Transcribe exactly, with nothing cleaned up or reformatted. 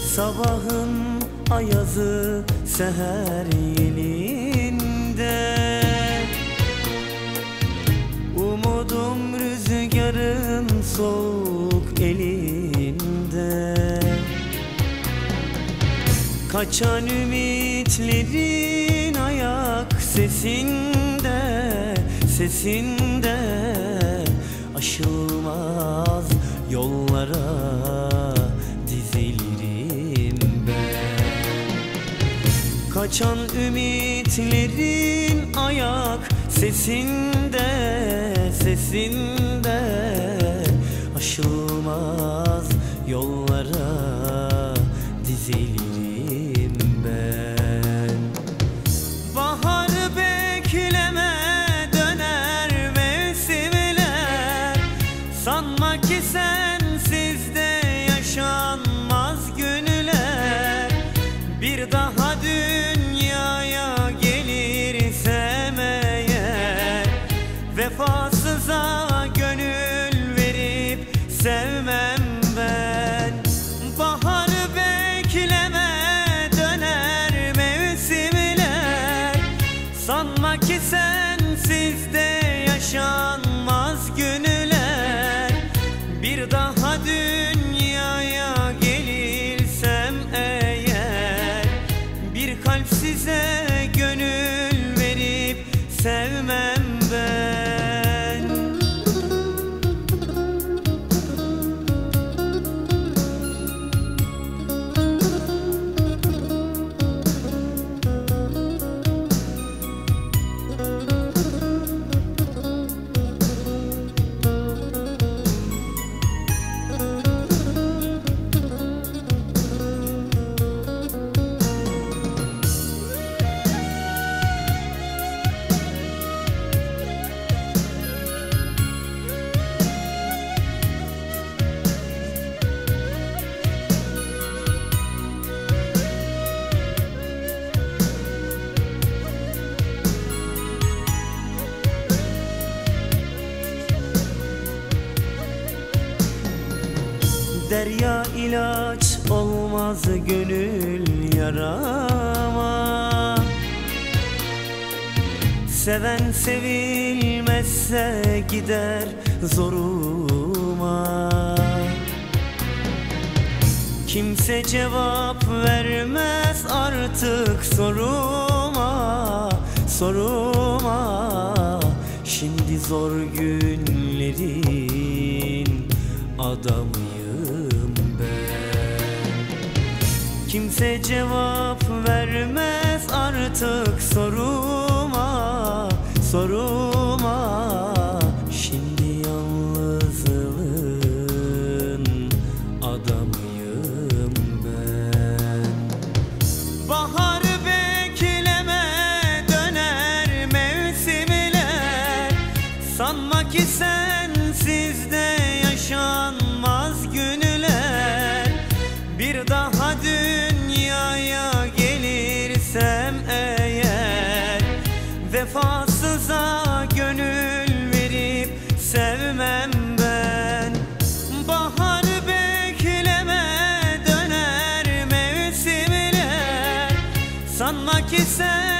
Sabahın ayazı seher yelinde, umudum rüzgarın soğuk elinde. Kaçan ümitlerin ayak sesinde, sesinde. Aşılmaz yollara dizilirim ben. Kaçan ümitlerin ayak sesinde, sesinde. Aşılmaz yollara dizilirim ben. Baharı bekleme, döner mevsimler. Sanma ki sensiz de yaşanmaz günler. Bir daha dünyaya gelirsem eğer, vefasıza gönül verip sevmem ben. Baharı bekleme, döner mevsimler. Sanma ki sensiz de yaşanmaz günler. Bir daha dünyaya gelirsem eğer, bir kalp size gönül verip sevmem ben. Derya ilaç olmaz gönül yarama. Seven sevilmezse gider zoruma. Kimse cevap vermez artık soruma, soruma. Şimdi zor günlerin adamıyım ben. Kimse cevap vermez artık soruma, soruma. Şimdi yalnızlığın adamıyım ben. Baharı bekleme, döner mevsimler. Sanma ki sensiz de yaşanmaz günler. Bir daha dünyaya gelirsem eğer, vefasıza gönül verip sevmem ben. Baharı bekleme, döner mevsimler. Sanma ki sen